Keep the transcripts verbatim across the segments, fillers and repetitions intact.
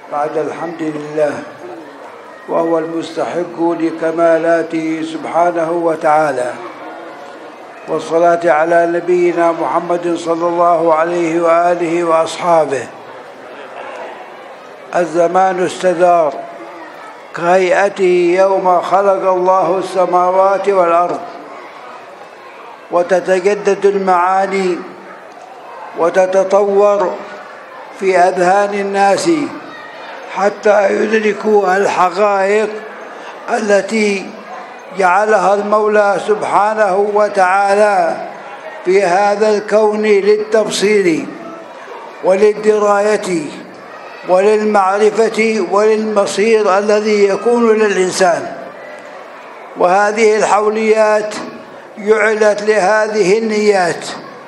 بعد الحمد لله، وهو المستحق لكمالاته سبحانه وتعالى، والصلاة على نبينا محمد صلى الله عليه وآله وأصحابه. الزمان استدار كهيئته يوم خلق الله السماوات والأرض، وتتجدد المعاني وتتطور في أذهان الناس حتى يدركوا الحقائق التي جعلها المولى سبحانه وتعالى في هذا الكون للتبصير وللدراية وللمعرفة وللمصير الذي يكون للإنسان. وهذه الحوليات جعلت لهذه النيات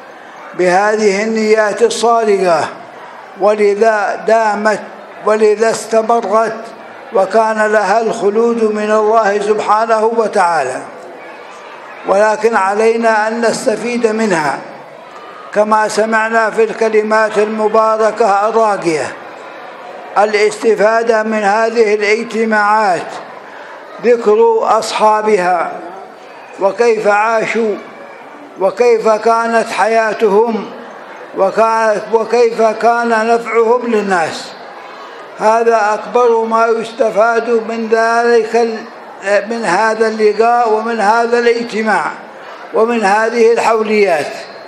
بهذه النيات الصادقة، ولذا دامت ولذا استمرت، وكان لها الخلود من الله سبحانه وتعالى. ولكن علينا أن نستفيد منها كما سمعنا في الكلمات المباركة الراقية. الاستفادة من هذه الاجتماعات ذكر أصحابها وكيف عاشوا وكيف كانت حياتهم وكيف كان نفعهم للناس. هذا أكبر ما يستفاد من ذلك من هذا اللقاء ومن هذا الاجتماع ومن هذه الحوليات،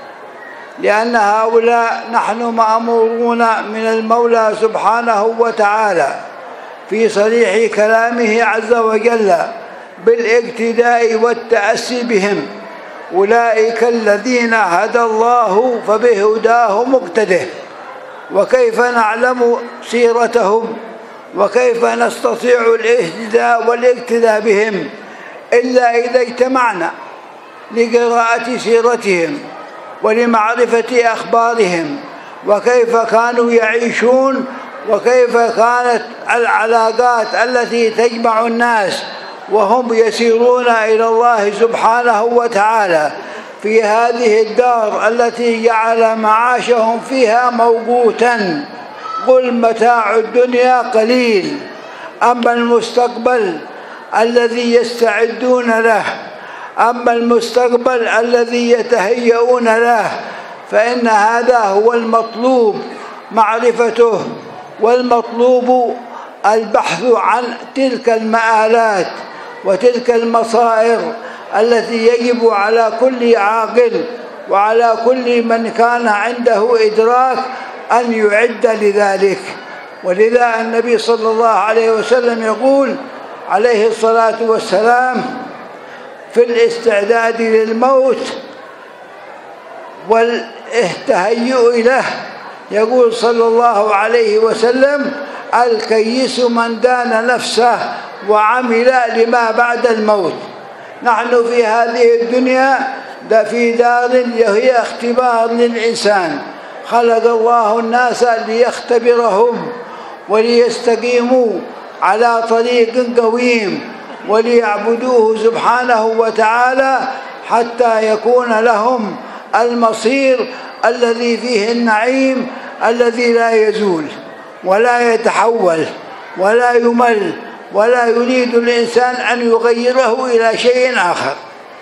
لأن هؤلاء نحن مأمورون من المولى سبحانه وتعالى في صريح كلامه عز وجل بالاقتداء والتأسي بهم. أولئك الذين هدى الله فبهداه مقتده. وكيف نعلم سيرتهم وكيف نستطيع الاهتداء والاقتداء بهم إلا إذا اجتمعنا لقراءة سيرتهم ولمعرفة أخبارهم، وكيف كانوا يعيشون، وكيف كانت العلاقات التي تجمع الناس وهم يسيرون إلى الله سبحانه وتعالى في هذه الدار التي جعل معاشهم فيها موقوتا. قل متاع الدنيا قليل، أما المستقبل الذي يستعدون له أما المستقبل الذي يتهيئون له فإن هذا هو المطلوب معرفته، والمطلوب البحث عن تلك المآلات وتلك المصائر التي يجب على كل عاقل وعلى كل من كان عنده إدراك أن يعد لذلك. ولذا النبي صلى الله عليه وسلم يقول عليه الصلاة والسلام في الاستعداد للموت والتهيؤ له، يقول صلى الله عليه وسلم: الكيس من دان نفسه وعمل لما بعد الموت. نحن في هذه الدنيا في دار هي اختبار للإنسان، خلق الله الناس ليختبرهم وليستقيموا على طريق قويم وليعبدوه سبحانه وتعالى حتى يكون لهم المصير الذي فيه النعيم الذي لا يزول ولا يتحول ولا يمل ولا يريد الإنسان أن يغيره إلى شيء آخر.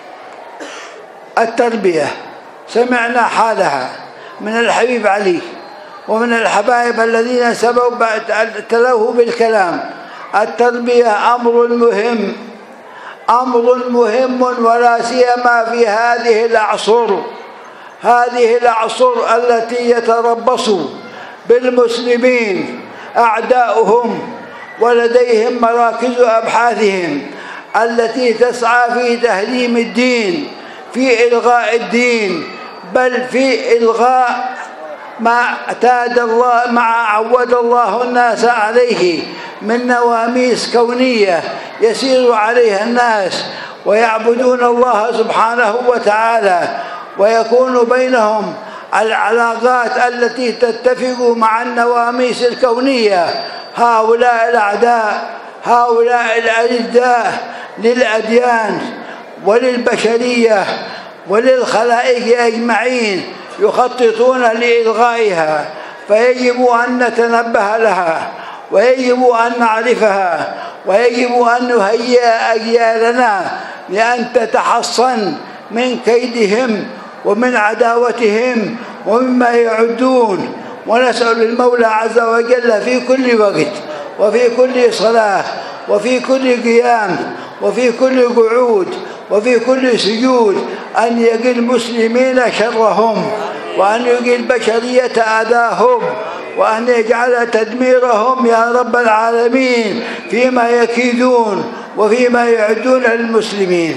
التربية سمعنا حالها من الحبيب علي ومن الحبايب الذين سبوا تلوه بالكلام. التربية أمر مهم أمر مهم ولا سيما في هذه الأعصر هذه الأعصر التي يتربص بالمسلمين أعداؤهم، ولديهم مراكز أبحاثهم التي تسعى في تهديم الدين، في إلغاء الدين، بل في إلغاء ما اعتاد الله ما عود الله الناس عليه من نواميس كونية يسير عليها الناس ويعبدون الله سبحانه وتعالى، ويكون بينهم العلاقات التي تتفق مع النواميس الكونية. هؤلاء الأعداء هؤلاء الأعداء للأديان وللبشرية وللخلائق أجمعين يخططون لإلغائها، فيجب أن نتنبه لها ويجب أن نعرفها، ويجب أن نهيئ أجيالنا لأن تتحصن من كيدهم ومن عداوتهم ومما يعدون. ونسأل المولى عز وجل في كل وقت وفي كل صلاة وفي كل قيام وفي كل قعود وفي كل سجود أن يقي المسلمين شرهم، وأن يقي البشرية أذاهم، وأن يجعل تدميرهم يا رب العالمين فيما يكيدون وفيما يعدون للمسلمين.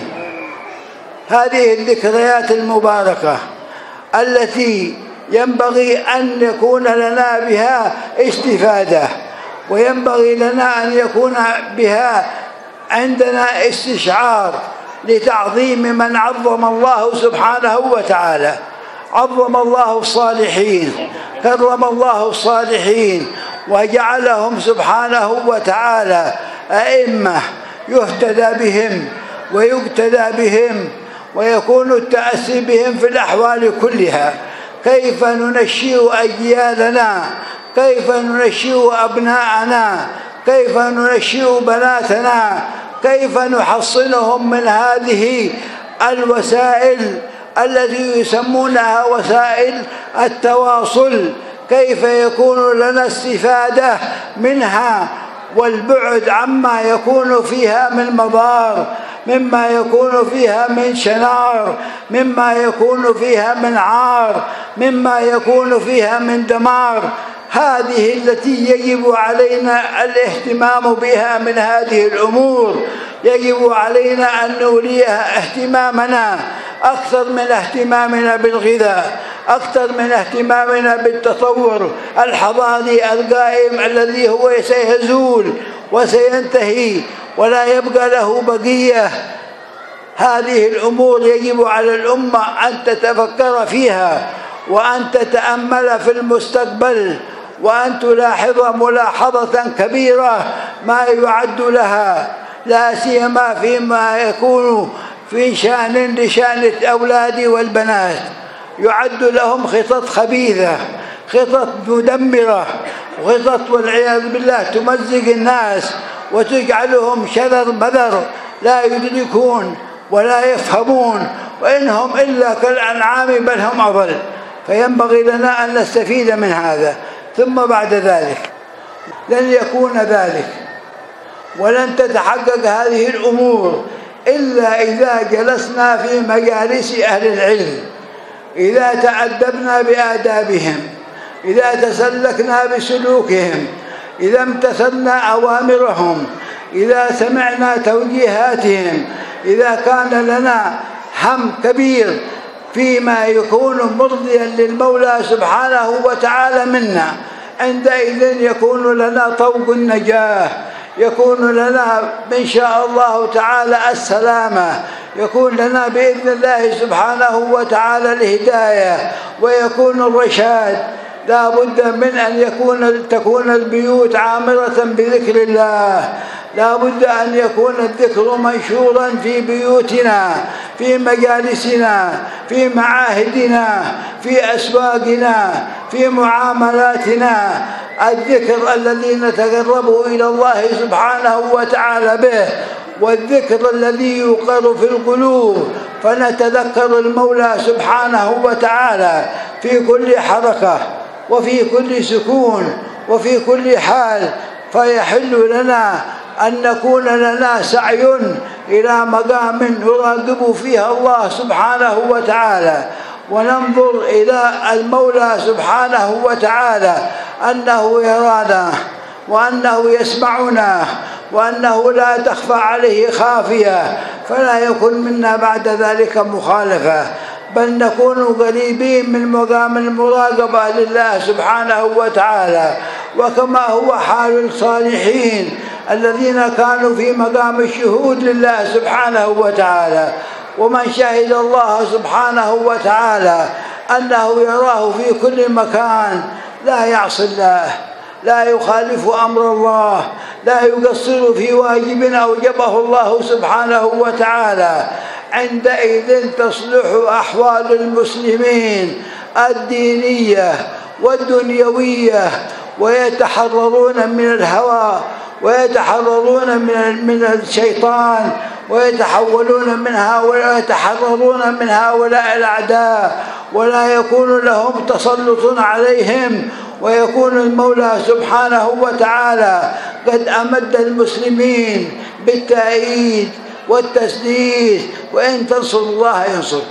هذه الذكريات المباركة التي ينبغي أن يكون لنا بها استفادة، وينبغي لنا أن يكون بها عندنا استشعار لتعظيم من عظم الله سبحانه وتعالى. عظم الله الصالحين، كرم الله الصالحين، وجعلهم سبحانه وتعالى أئمة يهتدى بهم ويقتدى بهم، ويكون التأسي بهم في الأحوال كلها. كيف ننشئ أجيالنا، كيف ننشئ أبناءنا، كيف ننشئ بناتنا، كيف نحصنهم من هذه الوسائل التي يسمونها وسائل التواصل، كيف يكون لنا استفادة منها والبعد عما يكون فيها من مضار، مما يكون فيها من شنار، مما يكون فيها من عار، مما يكون فيها من دمار. هذه التي يجب علينا الاهتمام بها من هذه الأمور. يجب علينا أن نوليها اهتمامنا أكثر من اهتمامنا بالغذاء، أكثر من اهتمامنا بالتطور الحضاري القائم الذي هو سيزول وسينتهي ولا يبقى له بقية. هذه الأمور يجب على الأمة أن تتفكر فيها، وأن تتأمل في المستقبل، وأن تلاحظ ملاحظة كبيرة ما يعد لها، لا سيما فيما يكون في شأن لشأن الأولاد والبنات. يعد لهم خطط خبيثة، خطط مدمرة، خطط والعياذ بالله تمزق الناس وتجعلهم شذر بذر لا يدركون ولا يفهمون، وإنهم إلا كالأنعام بل هم أضل. فينبغي لنا أن نستفيد من هذا. ثم بعد ذلك لن يكون ذلك ولن تتحقق هذه الأمور إلا إذا جلسنا في مجالس أهل العلم، إذا تأدبنا بآدابهم، إذا تسلكنا بسلوكهم، إذا امتثلنا أوامرهم، إذا سمعنا توجيهاتهم، إذا كان لنا هم كبير فيما يكون مرضيا للمولى سبحانه وتعالى منا، عندئذ يكون لنا طوق النجاة، يكون لنا إن شاء الله تعالى السلامة، يكون لنا بإذن الله سبحانه وتعالى الهداية، ويكون الرشاد. لا بد من أن يكون تكون البيوت عامرة بذكر الله، لا بد أن يكون الذكر منشورا في بيوتنا، في مجالسنا، في معاهدنا، في أسواقنا، في معاملاتنا. الذكر الذي نتقرب إلى الله سبحانه وتعالى به، والذكر الذي يوقر في القلوب، فنتذكر المولى سبحانه وتعالى في كل حركة وفي كل سكون وفي كل حال. فيحل لنا أن نكون لنا سعي إلى مقام نراقب فيها الله سبحانه وتعالى، وننظر إلى المولى سبحانه وتعالى أنه يرانا وأنه يسمعنا وأنه لا تخفى عليه خافية، فلا يكن منا بعد ذلك مخالفة، بل نكون قريبين من مقام المراقبة لله سبحانه وتعالى، وكما هو حال الصالحين الذين كانوا في مقام الشهود لله سبحانه وتعالى. ومن شهد الله سبحانه وتعالى أنه يراه في كل مكان لا يعصي الله، لا يخالف أمر الله، لا يقصر في واجب أوجبه الله سبحانه وتعالى، عندئذ تصلح أحوال المسلمين الدينية والدنيوية ويتحررون من الهوى ويتحررون من من الشيطان ويتحولون من هؤلاء ويتحررون من هؤلاء الأعداء، ولا يكون لهم تسلط عليهم، ويكون المولى سبحانه وتعالى قد أمد المسلمين بالتأييد والتسديد، وإن تنصروا الله ينصركم.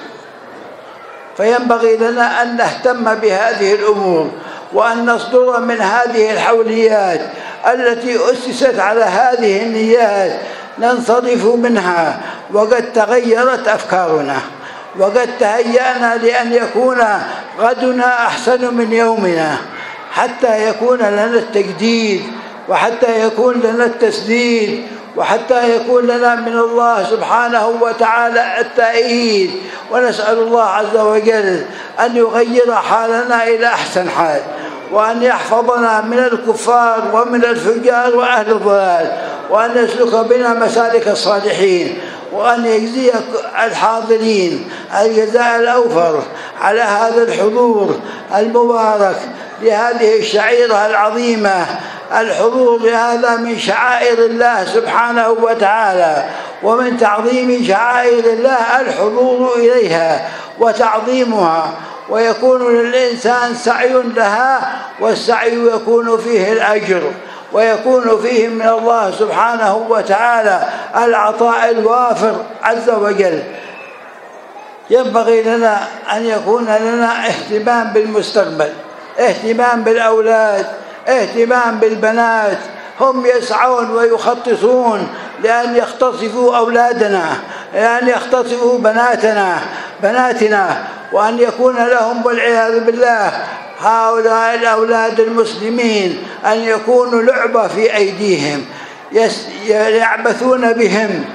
فينبغي لنا أن نهتم بهذه الأمور، وأن نصدر من هذه الحوليات التي أسست على هذه النيات، ننصرف منها. وقد تغيرت أفكارنا، وقد تهيأنا لأن يكون غدنا أحسن من يومنا، حتى يكون لنا التجديد، وحتى يكون لنا التسديد، وحتى يكون لنا من الله سبحانه وتعالى التأييد. ونسأل الله عز وجل أن يغير حالنا إلى أحسن حال، وأن يحفظنا من الكفار ومن الفجار وأهل الضلال، وأن يسلك بنا مسالك الصالحين، وأن يجزي الحاضرين الجزاء الأوفر على هذا الحضور المبارك لهذه الشعيرة العظيمة. الحضور لهذا من شعائر الله سبحانه وتعالى، ومن تعظيم شعائر الله الحضور إليها وتعظيمها، ويكون للإنسان سعي لها، والسعي يكون فيه الأجر، ويكون فيه من الله سبحانه وتعالى العطاء الوافر عز وجل. ينبغي لنا أن يكون لنا اهتمام بالمستقبل، اهتمام بالأولاد، اهتمام بالبنات. هم يسعون ويخططون لأن يختطفوا أولادنا، لأن يختطفوا بناتنا بناتنا وأن يكون لهم والعياذ بالله هؤلاء الأولاد المسلمين أن يكونوا لعبة في أيديهم، يعبثون بهم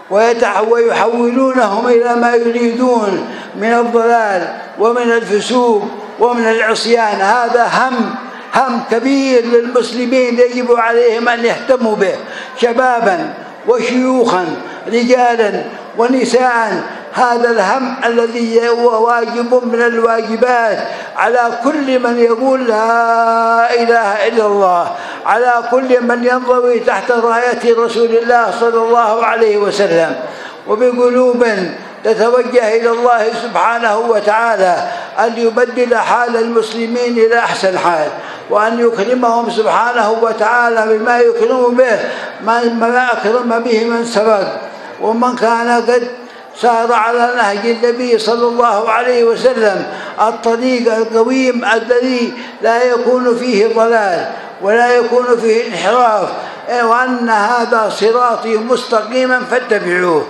ويحولونهم إلى ما يريدون من الضلال ومن الفسوق ومن العصيان. هذا هم هم كبير للمسلمين يجب عليهم أن يهتموا به، شبابا وشيوخا، رجالا ونساء. هذا الهم الذي هو واجب من الواجبات على كل من يقول لا إله إلا الله، على كل من ينضوي تحت راية رسول الله صلى الله عليه وسلم، وبقلوب تتوجه إلى الله سبحانه وتعالى أن يبدل حال المسلمين إلى أحسن حال، وأن يكرمهم سبحانه وتعالى بما يكرم به ما أكرم به من سبق، ومن كان قد سار على نهج النبي صلى الله عليه وسلم الطريق القويم الذي لا يكون فيه ضلال ولا يكون فيه انحراف، وأن هذا صراطي مستقيما فاتبعوه.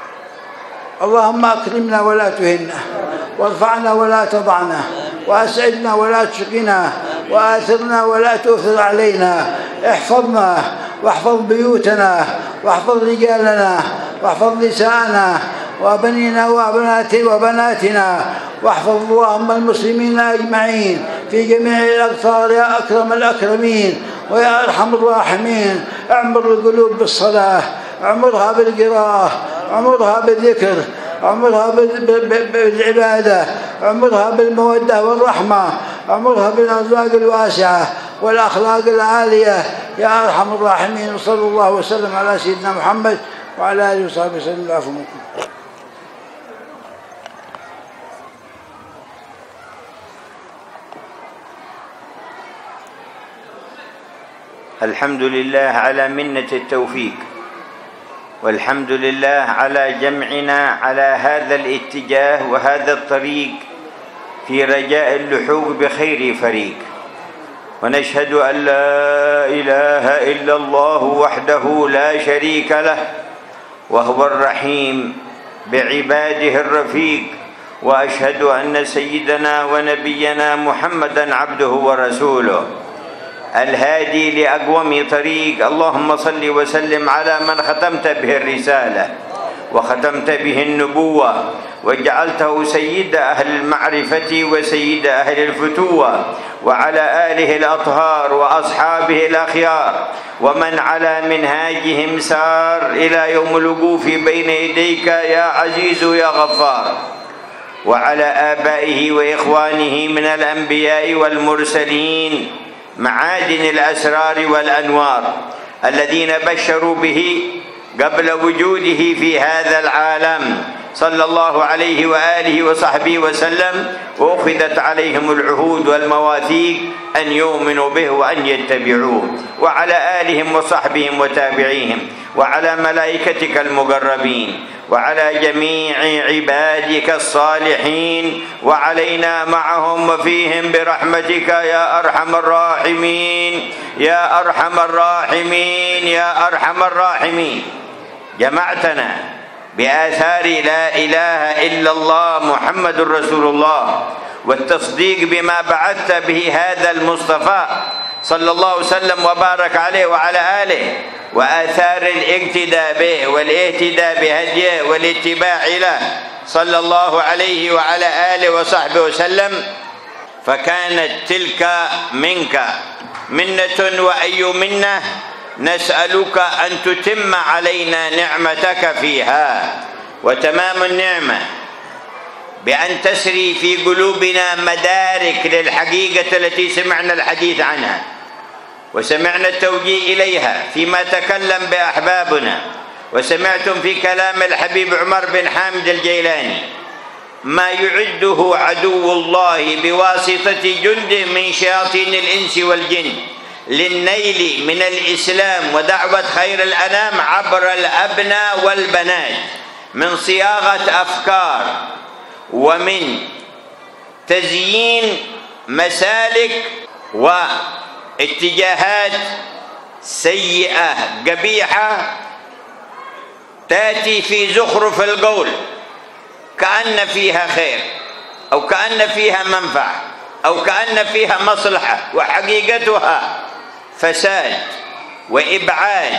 اللهم أكرمنا ولا تهنا، وارفعنا ولا تضعنا، وأسعدنا ولا تشقنا، وآثرنا ولا تؤثر علينا. احفظنا واحفظ بيوتنا، واحفظ رجالنا، واحفظ نساءنا وبنينا وبناتنا، واحفظ اللهم المسلمين أجمعين في جميع الأقطار يا أكرم الأكرمين ويا أرحم الراحمين. اعمر القلوب بالصلاة، اعمرها بالقراءة، اعمرها بالذكر، اعمرها بالعبادة، اعمرها بالمودة والرحمة، اعمرها بالأرزاق الواسعة والأخلاق العالية يا أرحم الراحمين. صلى الله وسلم على سيدنا محمد وعلى آله وصحبه وسلم. العفو منكم. الحمد لله على منة التوفيق، والحمد لله على جمعنا على هذا الاتجاه وهذا الطريق في رجاء اللحوق بخير فريق. ونشهد أن لا إله إلا الله وحده لا شريك له، وهو الرحيم بعباده الرفيق. وأشهد أن سيدنا ونبينا محمدًا عبده ورسوله الهادي لأقوم طريق. اللهم صل وسلم على من ختمت به الرسالة وختمت به النبوة، وجعلته سيد أهل المعرفة وسيد أهل الفتوة، وعلى آله الأطهار وأصحابه الأخيار، ومن على منهاجهم سار إلى يوم الوقوف بين يديك يا عزيز يا غفار، وعلى آبائه وإخوانه من الأنبياء والمرسلين معادن الأسرار والأنوار الذين بشروا به قبل وجوده في هذا العالم صلى الله عليه وآله وصحبه وسلم، وأخذت عليهم العهود والمواثيق أن يؤمنوا به وأن يتبعوه، وعلى آلهم وصحبهم وتابعيهم، وعلى ملائكتك المقربين، وعلى جميع عبادك الصالحين، وعلينا معهم وفيهم برحمتك يا أرحم الراحمين يا أرحم الراحمين يا أرحم الراحمين. جمعتنا بآثار لا إله إلا الله محمد رسول الله، والتصديق بما بعثت به هذا المصطفى صلى الله وسلم وبارك عليه وعلى آله، وآثار الاقتداء به والاهتداء بهديه والاتباع له صلى الله عليه وعلى آله وصحبه وسلم. فكانت تلك منك منة، وأي منة نسألك أن تتم علينا نعمتك فيها. وتمام النعمة بأن تسري في قلوبنا مدارك للحقيقة التي سمعنا الحديث عنها وسمعنا التوجيه إليها فيما تكلم بأحبابنا، وسمعتم في كلام الحبيب عمر بن حامد الجيلاني ما يعده عدو الله بواسطة جند من شياطين الإنس والجن للنيل من الإسلام ودعوة خير الأنام عبر الأبناء والبنات، من صياغة أفكار ومن تزيين مسالك واتجاهات سيئة قبيحة تأتي في زخرف القول كأن فيها خير أو كأن فيها منفعة أو كأن فيها مصلحة، وحقيقتها فساد وإبعاد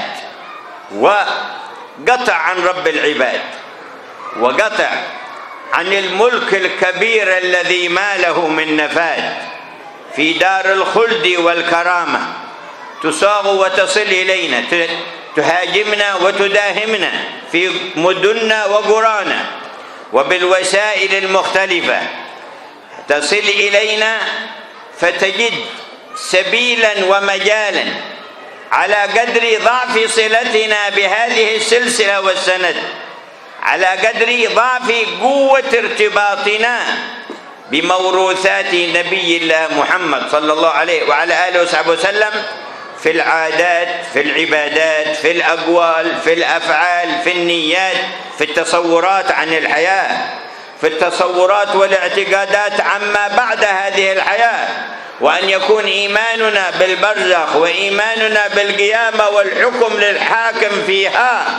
وقطع عن رب العباد، وقطع عن الملك الكبير الذي ما له من نفاد في دار الخلد والكرامة. تصاغ وتصل إلينا، تهاجمنا وتداهمنا في مدننا وقرانا وبالوسائل المختلفة، تصل إلينا فتجد سبيلا ومجالا على قدر ضعف صلتنا بهذه السلسلة والسند، على قدر ضعف قوة ارتباطنا بموروثات نبي الله محمد صلى الله عليه وعلى آله وصحبه وسلم في العادات، في العبادات، في الأقوال، في الأفعال، في النيات، في التصورات عن الحياة، في التصورات والاعتقادات عما بعد هذه الحياة، وأن يكون إيماننا بالبرزخ وإيماننا بالقيامة والحكم للحاكم فيها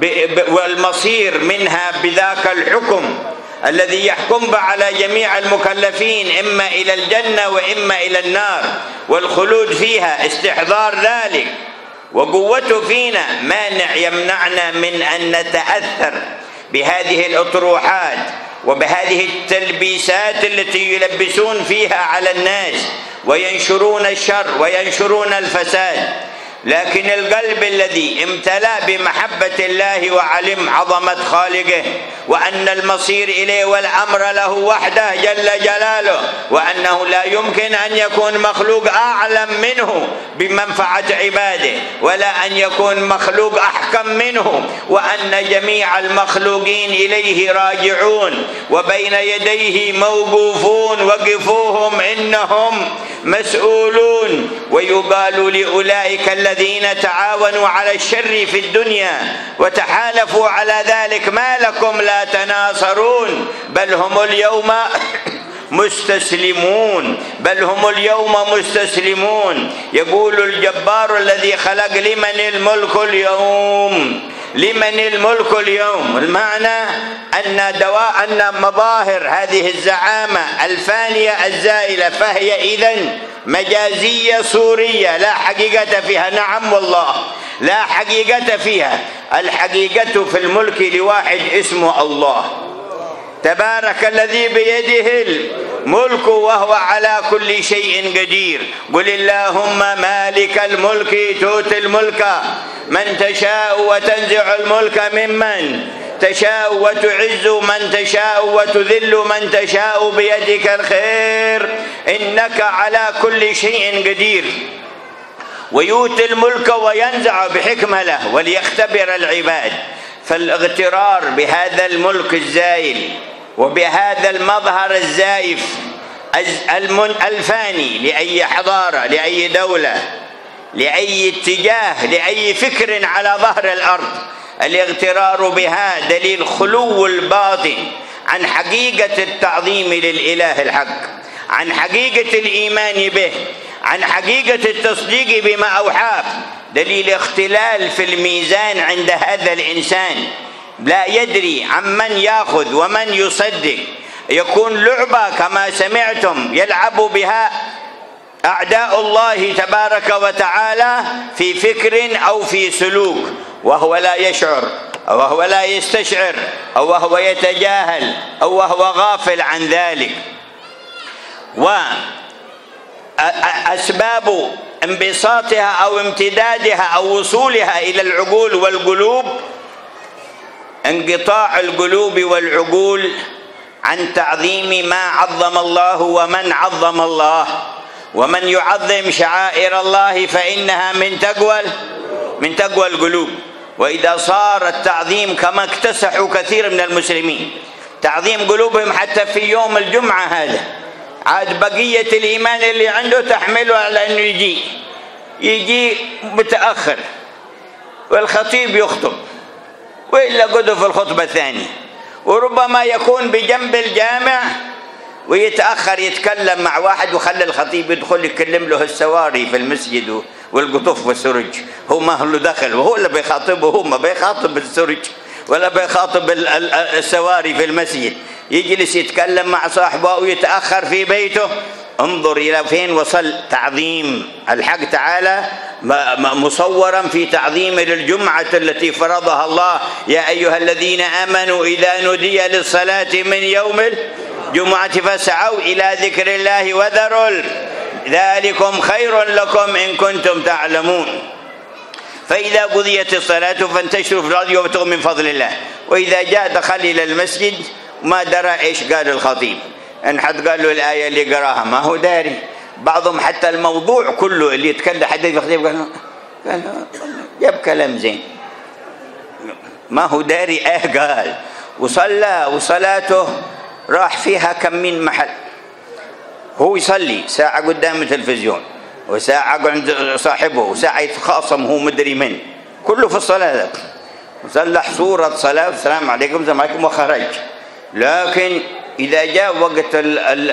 والمصير منها بذاك الحكم الذي يحكم على جميع المكلفين إما إلى الجنة وإما إلى النار، والخلود فيها استحضار ذلك، وقوته فينا مانع يمنعنا من أن نتأثر بهذه الأطروحات وبهذه التلبيسات التي يلبسون فيها على الناس وينشرون الشر وينشرون الفساد. لكن القلب الذي امتلأ بمحبة الله وعلم عظمة خالقه وأن المصير إليه والأمر له وحده جل جلاله، وأنه لا يمكن أن يكون مخلوق أعلم منه بمنفعة عباده، ولا أن يكون مخلوق أحكم منه، وأن جميع المخلوقين إليه راجعون وبين يديه موقوفون، وقفوهم إنهم مسؤولون. ويقال لأولئك الذين تعاونوا على الشر في الدنيا وتحالفوا على ذلك ما لكم لا تناصرون، بل هم اليوم مستسلمون بل هم اليوم مستسلمون. يقول الجبار الذي خلق لمن الملك اليوم لمن الملك اليوم، المعنى أن دواء أن مظاهر هذه الزعامة الفانية الزائلة فهي إذن مجازية صورية لا حقيقة فيها. نعم والله لا حقيقة فيها. الحقيقة في الملك لواحد اسمه الله تبارك الذي بيده الملك وهو على كل شيء قدير. قل اللهم مالك الملك تؤتي الملك من تشاء وتنزع الملك ممن تشاء وتعز من تشاء وتذل من تشاء بيدك الخير إنك على كل شيء قدير. ويؤتي الملك وينزع بحكمة له وليختبر العباد. فالاغترار بهذا الملك الزائل وبهذا المظهر الزائف الفاني لأي حضارة، لأي دولة، لأي اتجاه، لأي فكر على ظهر الأرض، الاغترار بها دليل خلو الباطن عن حقيقة التعظيم للإله الحق، عن حقيقة الإيمان به، عن حقيقة التصديق بما أوحاه، دليل اختلال في الميزان عند هذا الإنسان، لا يدري عمن يأخذ ومن يصدق. يكون لعبة كما سمعتم يلعب بها أعداء الله تبارك وتعالى في فكر أو في سلوك، وهو لا يشعر أو وهو لا يستشعر أو وهو يتجاهل أو وهو غافل عن ذلك. وأسباب انبساطها أو امتدادها أو وصولها إلى العقول والقلوب انقطاع القلوب والعقول عن تعظيم ما عظم الله ومن عظم الله. ومن يعظم شعائر الله فإنها من تقوى من تقوى القلوب. وإذا صار التعظيم كما اكتسحوا كثير من المسلمين تعظيم قلوبهم حتى في يوم الجمعة هذا، عاد بقية الإيمان اللي عنده تحمله على أنه يجي يجي متأخر والخطيب يخطب وإلا قده في الخطبة الثانية، وربما يكون بجنب الجامع ويتأخر يتكلم مع واحد وخلى الخطيب يدخل يكلم له السواري في المسجد والقطوف والسرج، هو ما له دخل، وهو اللي بيخاطبه، هو ما بيخاطب السرج ولا بيخاطب السواري في المسجد، يجلس يتكلم مع صاحبه ويتأخر في بيته. انظر إلى فين وصل تعظيم الحق تعالى مصورا في تعظيم للجمعة التي فرضها الله: يا أيها الذين آمنوا إذا نودي للصلاة من يوم الجمعة فاسعوا إلى ذكر الله وذروا ذلكم خير لكم إن كنتم تعلمون. فإذا قضيت الصلاة فانتشروا في الأرض وابتغوا من فضل الله. وإذا جاء دخل إلى المسجد ما درى إيش قال الخطيب، إن حد قال له الآية اللي قراها ما هو داري، بعضهم حتى الموضوع كله اللي يتكلم حديث الخطيب قال قال جاب كلام زين ما هو داري إيه قال، وصلى وصلاته راح فيها كم من محل. هو يصلي ساعة قدام التلفزيون وساعة عند صاحبه وساعة يتخاصم هو مدري من، كله في الصلاة، وصلح صورة صلاة السلام عليكم السلام عليكم وخرج. لكن إذا جاء وقت ال ال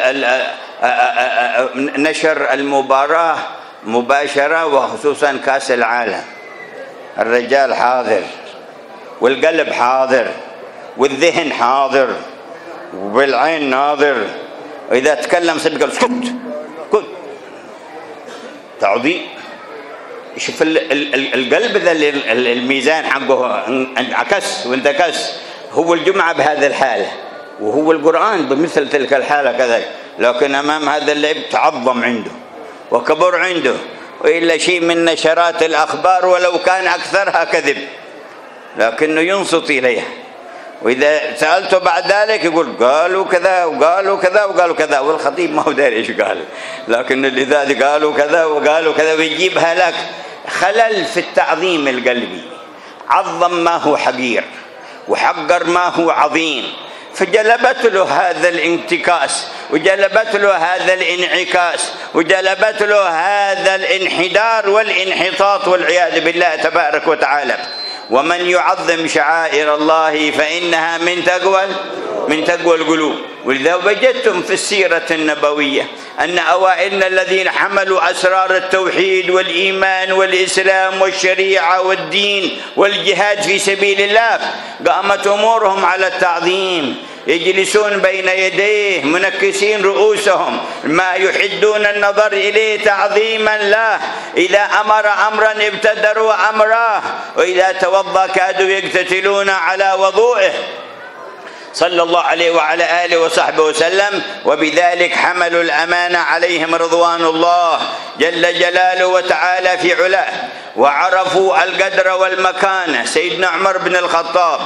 ال نشر المباراة مباشرة وخصوصا كأس العالم، الرجال حاضر والقلب حاضر والذهن حاضر وبالعين ناظر، وإذا تكلم صدق اسكت اسكت تعظيم. شوف القلب ذا الميزان حقه انعكس وانتكس. هو الجمعة بهذا الحالة وهو القرآن بمثل تلك الحالة كذلك، لكن أمام هذا اللعب تعظم عنده وكبر عنده، وإلا شيء من نشرات الأخبار ولو كان أكثرها كذب لكنه ينصت إليها. وإذا سألته بعد ذلك يقول قالوا كذا وقالوا كذا وقالوا كذا، والخطيب ما هو داري إيش قال، لكن لذلك قالوا كذا وقالوا كذا، ويجيبها لك. خلل في التعظيم القلبي، عظم ما هو حقير وحقر ما هو عظيم، فجلبت له هذا الانتكاس وجلبت له هذا الانعكاس وجلبت له هذا الانحدار والانحطاط والعياذ بالله تبارك وتعالى. ومن يعظم شعائر الله فإنها من تقوى من تقوى القلوب. ولذا وجدتم في السيرة النبوية أن أوائلنا الذين حملوا أسرار التوحيد والإيمان والإسلام والشريعة والدين والجهاد في سبيل الله قامت أمورهم على التعظيم، يجلسون بين يديه منكسين رؤوسهم ما يحدون النظر إليه تعظيما له. إذا أمر أمرا ابتدروا أمره، وإذا توضأ كادوا يقتتلون على وضوئه صلى الله عليه وعلى آله وصحبه وسلم. وبذلك حملوا الأمانة عليهم رضوان الله جل جلاله وتعالى في علاه، وعرفوا القدر والمكانة. سيدنا عمر بن الخطاب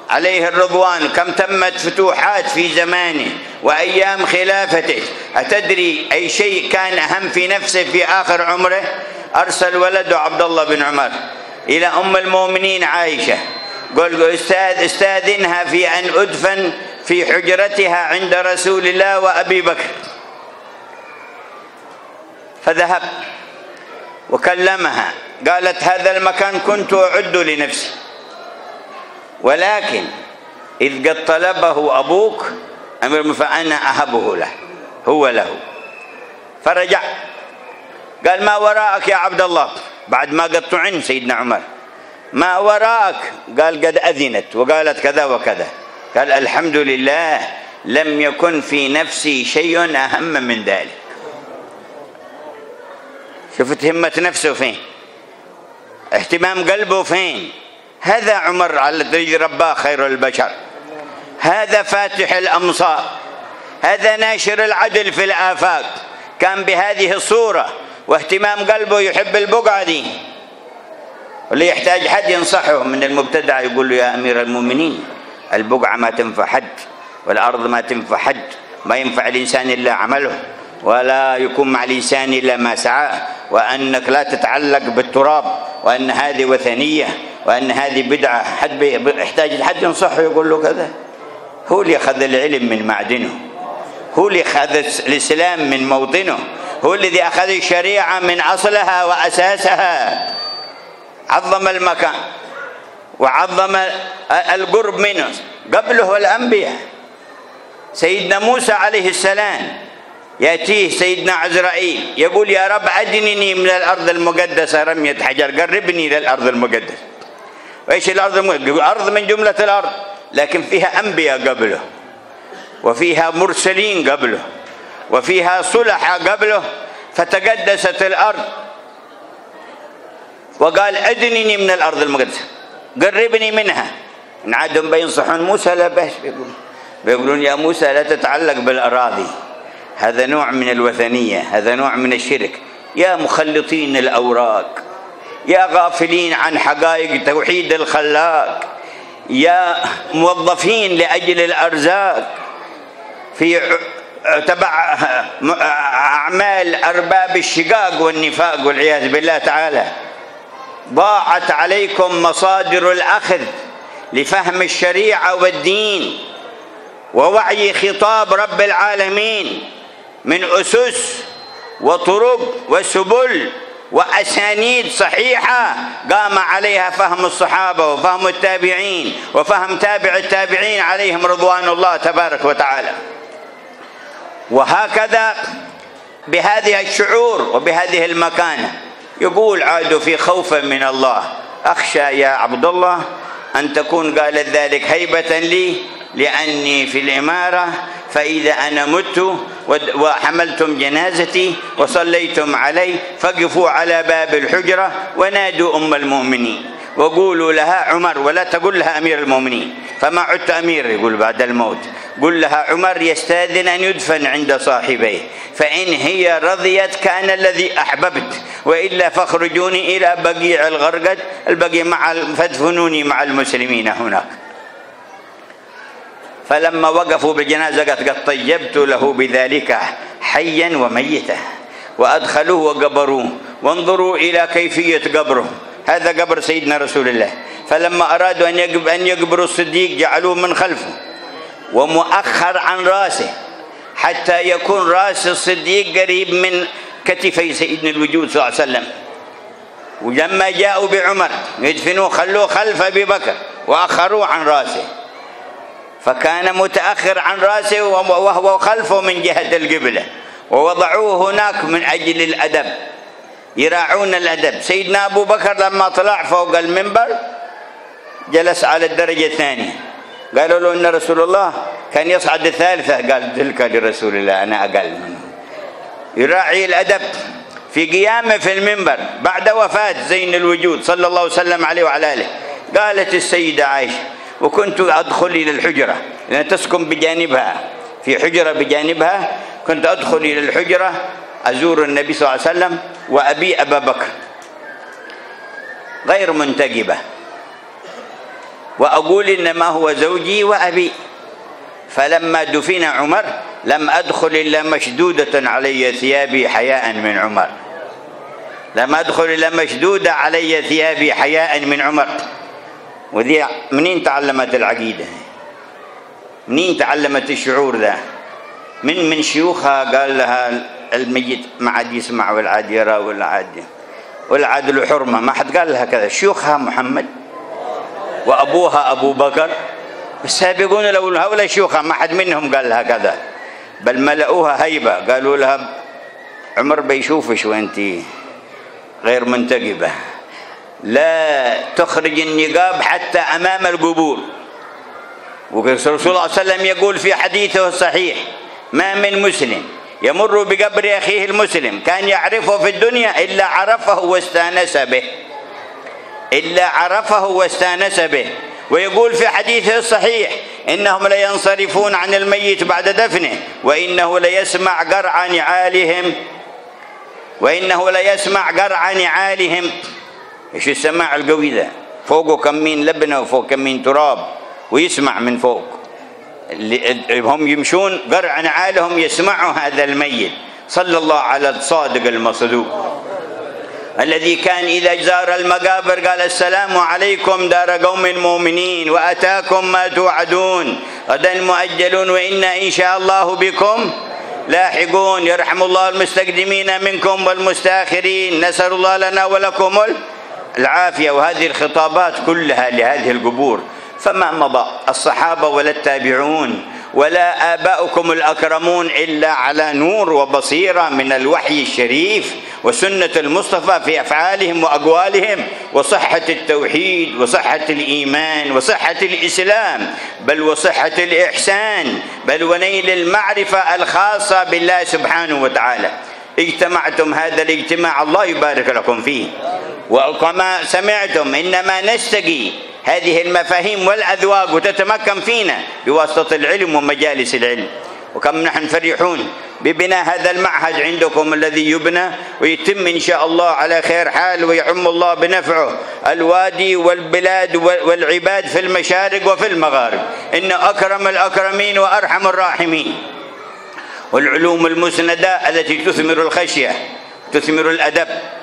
عليه الرضوان كم تمت فتوحات في زمانه وأيام خلافته. أتدري أي شيء كان أهم في نفسه في آخر عمره؟ أرسل ولده عبد الله بن عمر إلى أم المؤمنين عائشة، قل أستاذ استاذنها في أن أدفن في حجرتها عند رسول الله وأبي بكر. فذهب وكلمها، قالت هذا المكان كنت أعد لنفسي، ولكن إذ قد طلبه أبوك أمر فأنا أهبه له، هو له. فرجع قال ما وراءك يا عبد الله، بعد ما قد طعن سيدنا عمر، ما وراءك؟ قال قد أذنت وقالت كذا وكذا. قال الحمد لله لم يكن في نفسي شيء أهم من ذلك. شفت همة نفسه فين، اهتمام قلبه فين. هذا عمر على الذي رباه خير البشر، هذا فاتح الأمصار، هذا ناشر العدل في الآفاق، كان بهذه الصورة واهتمام قلبه يحب البقعة دي. واللي يحتاج حد ينصحه من المبتدع يقول له يا أمير المؤمنين البقعة ما تنفع حد، والأرض ما تنفع حد، ما ينفع الإنسان إلا عمله، ولا يكون مع الإنسان إلا ما سعاه، وأنك لا تتعلق بالتراب، وأن هذه وثنية، وأن هذه بدعة. حد يحتاج لحد ينصحه يقول له كذا. هو اللي أخذ العلم من معدنه، هو اللي أخذ الإسلام من موطنه، هو الذي أخذ الشريعة من أصلها وأساسها. عظم المكان وعظم القرب منه. قبله الأنبياء، سيدنا موسى عليه السلام يأتيه سيدنا عزرائيل يقول يا رب أدنني من الأرض المقدسة رمية حجر، قربني إلى الأرض المقدسة. وإيش الأرض المقدسة؟ أرض من جملة الأرض، لكن فيها أنبياء قبله، وفيها مرسلين قبله، وفيها صلحاء قبله، فتقدست الأرض. وقال أدنني من الأرض المقدسة، قربني منها. إن عادهم بينصحون موسى لا بأس، بيقولون بيقولون يا موسى لا تتعلق بالأراضي، هذا نوع من الوثنية، هذا نوع من الشرك. يا مخلطين الأوراق، يا غافلين عن حقائق توحيد الخلاق، يا موظفين لأجل الأرزاق في تبع أعمال أرباب الشقاق والنفاق والعياذ بالله تعالى. ضاعت عليكم مصادر الأخذ لفهم الشريعة والدين ووعي خطاب رب العالمين من أسس وطرق وسبل وأسانيد صحيحة قام عليها فهم الصحابة وفهم التابعين وفهم تابع التابعين عليهم رضوان الله تبارك وتعالى. وهكذا بهذه الشعور وبهذه المكانة يقول عاد في خوف من الله أخشى يا عبد الله أن تكون قالت ذلك هيبة لي لأني في الإمارة، فإذا أنا مت وحملتم جنازتي وصليتم علي فقفوا على باب الحجرة ونادوا أم المؤمنين وقولوا لها عمر، ولا تقول لها أمير المؤمنين، فما عدت أمير يقول بعد الموت، قل لها عمر يستاذن أن يدفن عند صاحبيه، فإن هي رضيت كان الذي أحببت، وإلا فاخرجوني إلى بقيع الغرقد البقيع مع فادفنوني مع المسلمين هناك. فلما وقفوا بالجنازة قد طيبت له بذلك حيا وميتا، وأدخلوه وقبروه، وانظروا إلى كيفية قبره. هذا قبر سيدنا رسول الله. فلما أرادوا أن يقبروا الصديق جعلوه من خلفه ومؤخر عن رأسه حتى يكون رأس الصديق قريب من كتفي سيدنا الوجود صلى الله عليه وسلم. ولما جاءوا بعمر يدفنوه خلوه خلف أبي بكر وأخروه عن رأسه، فكان متأخر عن رأسه وهو خلفه من جهة القبلة، ووضعوه هناك من أجل الأدب، يراعون الأدب. سيدنا أبو بكر لما طلع فوق المنبر جلس على الدرجة الثانية، قالوا له إن رسول الله كان يصعد الثالثة، قال تلك لرسول الله أنا أقل منه. يراعي الأدب في قيامه في المنبر بعد وفاة زين الوجود صلى الله وسلم عليه وعلى آله. قالت السيدة عائشة وكنت أدخل إلى الحجرة لأن تسكن بجانبها، في حجرة بجانبها، كنت أدخل إلى الحجرة أزور النبي صلى الله عليه وسلم وأبي أبا بكر غير منتجبة، وأقول إنما هو زوجي وأبي. فلما دفن عمر لم أدخل إلا مشدودة علي ثيابي حياء من عمر، لم أدخل إلا مشدودة علي ثيابي حياء من عمر. وذي منين تعلمت العقيدة؟ منين تعلمت الشعور ذا؟ من من شيوخها قال لها الميت ما عاد يسمع ولا عاد يرى ولا عاد ولا عاد له حرمة، ما حد قال لها كذا. شيوخها محمد وأبوها أبو بكر السابقون لو هؤلاء شيوخها ما حد منهم قال لها كذا، بل ملأوها هيبة. قالوا لها عمر بيشوفش وأنت غير منتقبة، لا تخرج النقاب حتى أمام القبور. والرسول صلى الله عليه وسلم يقول في حديثه الصحيح: ما من مسلم يمر بقبر أخيه المسلم كان يعرفه في الدنيا إلا عرفه واستانس به، إلا عرفه واستانس به. ويقول في حديثه الصحيح: إنهم لينصرفون عن الميت بعد دفنه وإنه ليسمع قرع نعالهم، وإنه ليسمع قرع نعالهم. إيش السماع القوي ذا؟ فوقه كمين لبنة وفوق كمين تراب ويسمع من فوق. هم يمشون قرع نعالهم يسمعوا هذا الميت. صلى الله على الصادق المصدوق الذي كان إذا زار المقابر قال: السلام عليكم دار قوم مؤمنين وأتاكم ما توعدون غدا مؤجلون وإنا إن شاء الله بكم لاحقون. يرحم الله المستقدمين منكم والمستاخرين، نسأل الله لنا ولكم العافية. وهذه الخطابات كلها لهذه القبور. فما مضى الصحابة ولا التابعون ولا آباؤكم الأكرمون إلا على نور وبصيرة من الوحي الشريف وسنة المصطفى في أفعالهم وأقوالهم، وصحة التوحيد وصحة الإيمان وصحة الإسلام، بل وصحة الإحسان، بل ونيل المعرفة الخاصة بالله سبحانه وتعالى. اجتمعتم هذا الاجتماع الله يبارك لكم فيه. وكما سمعتم إنما نستقي هذه المفاهيم والأذواق وتتمكن فينا بواسطة العلم ومجالس العلم. وكم نحن فرحون ببناء هذا المعهد عندكم الذي يبنى ويتم إن شاء الله على خير حال، ويعم الله بنفعه الوادي والبلاد والعباد في المشارق وفي المغارب، إنه أكرم الأكرمين وأرحم الراحمين. والعلوم المسندة التي تثمر الخشية تثمر الأدب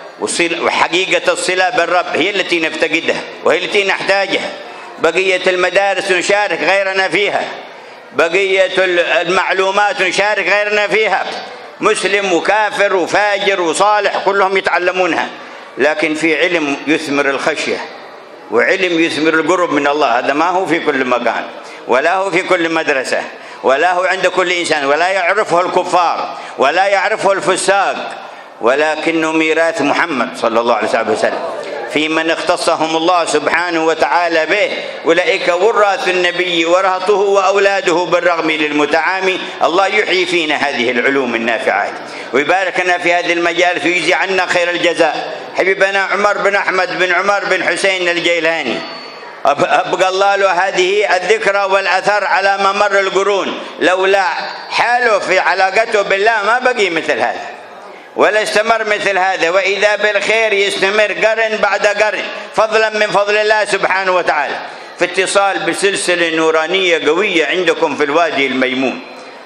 وحقيقة الصلة بالرب هي التي نفتقدها وهي التي نحتاجها. بقية المدارس نشارك غيرنا فيها، بقية المعلومات نشارك غيرنا فيها، مسلم وكافر وفاجر وصالح كلهم يتعلمونها، لكن في علم يثمر الخشية وعلم يثمر القرب من الله. هذا ما هو في كل مكان ولا هو في كل مدرسة ولا هو عند كل إنسان، ولا يعرفه الكفار ولا يعرفه الفساق، ولكنه ميراث محمد صلى الله عليه وسلم في من اختصهم الله سبحانه وتعالى به. أولئك وراث النبي ورهطه وأولاده بالرغم للمتعامي. الله يحيي فينا هذه العلوم النافعات ويباركنا في هذه المجالس ويجزي عنا خير الجزاء. حبيبنا عمر بن أحمد بن عمر بن حسين الجيلاني أبقى الله له هذه الذكرى والأثر على ممر القرون، لولا حاله في علاقته بالله ما بقي مثل هذا ولا استمر مثل هذا. وإذا بالخير يستمر قرن بعد قرن فضلا من فضل الله سبحانه وتعالى، في اتصال بسلسلة نورانية قوية عندكم في الوادي الميمون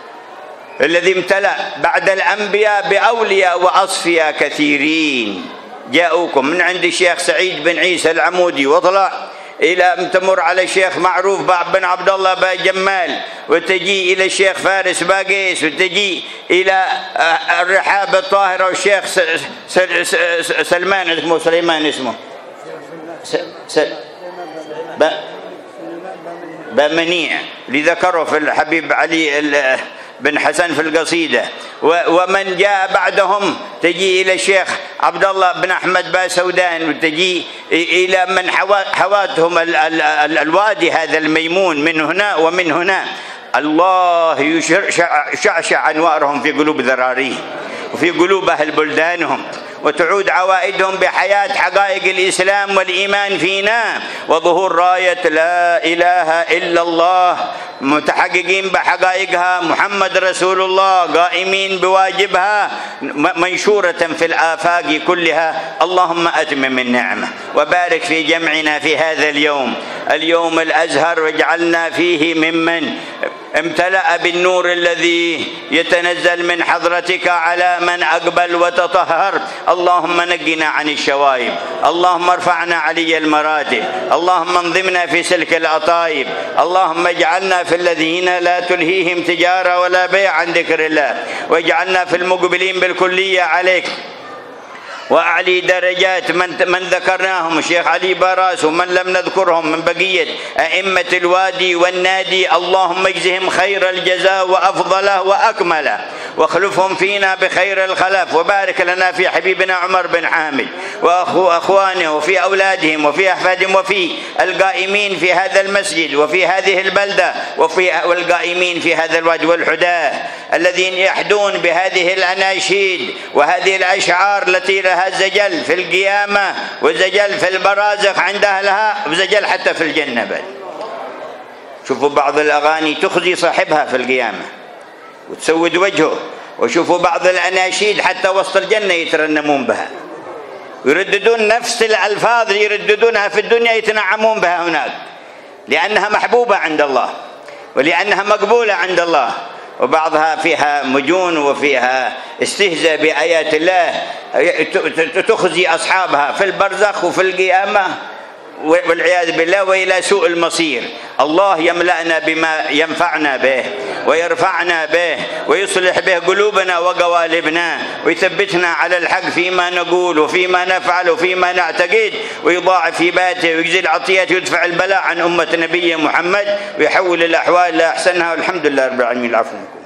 الذي امتلأ بعد الأنبياء بأولياء وأصفياء كثيرين جاءوكم من عند الشيخ سعيد بن عيسى العمودي وطلع إلى تمر على الشيخ معروف بن عبد الله باجمال، وتجي إلى الشيخ فارس باقيس، وتجي إلى الرحاب الطاهرة والشيخ سلمان اسمه سليمان اسمه بمنيع لذكره في الحبيب علي بن حسن في القصيدة. ومن جاء بعدهم تجي إلى الشيخ عبد الله بن أحمد باسودان، وتجي إلى من حواتهم الوادي هذا الميمون من هنا ومن هنا. الله يشعشع أنوارهم في قلوب ذراريهم وفي قلوب أهل بلدانهم وتعود عوائدهم بحياة حقائق الإسلام والإيمان فينا وظهور راية لا إله إلا الله، متحققين بحقائقها، محمد رسول الله، قائمين بواجبها، منشورة في الآفاق كلها. اللهم أتمم النعمة وبارك في جمعنا في هذا اليوم اليوم الأزهر، واجعلنا فيه ممن امتلأ بالنور الذي يتنزل من حضرتك على من أقبل وتطهر. اللهم نجنا عن الشوائب، اللهم ارفعنا علي المراتب، اللهم انظمنا في سلك الأطايب، اللهم اجعلنا في الذين لا تلهيهم تجارة ولا بيع عن ذكر الله، واجعلنا في المقبلين بالكلية عليك، وأعلي درجات من من ذكرناهم الشيخ علي براس ومن لم نذكرهم من بقية أئمة الوادي والنادي. اللهم اجزهم خير الجزاء وأفضله وأكمله، واخلفهم فينا بخير الخلف، وبارك لنا في حبيبنا عمر بن حامد وأخوانه وفي أولادهم وفي أحفادهم وفي القائمين في هذا المسجد وفي هذه البلدة وفي والقائمين في هذا الوادي والحداه الذين يحدون بهذه الأناشيد وهذه الأشعار التي لها زجل في القيامة وزجل في البرازخ عند أهلها وزجل حتى في الجنة بعد. شوفوا بعض الأغاني تخزي صاحبها في القيامة وتسود وجهه، وشوفوا بعض الأناشيد حتى وسط الجنة يترنمون بها ويرددون نفس الألفاظ يرددونها في الدنيا يتنعمون بها هناك، لأنها محبوبة عند الله ولأنها مقبولة عند الله. وبعضها فيها مجون وفيها استهزاء بآيات الله تخزي أصحابها في البرزخ وفي القيامة والعياذ بالله وإلى سوء المصير. الله يملأنا بما ينفعنا به ويرفعنا به ويصلح به قلوبنا وقوالبنا ويثبتنا على الحق فيما نقول وفيما نفعل وفيما نعتقد، ويضاعف هباته ويجزي العطيات ويدفع البلاء عن أمة نبي محمد ويحول الأحوال إلى أحسنها، والحمد لله رب العالمين. العفو.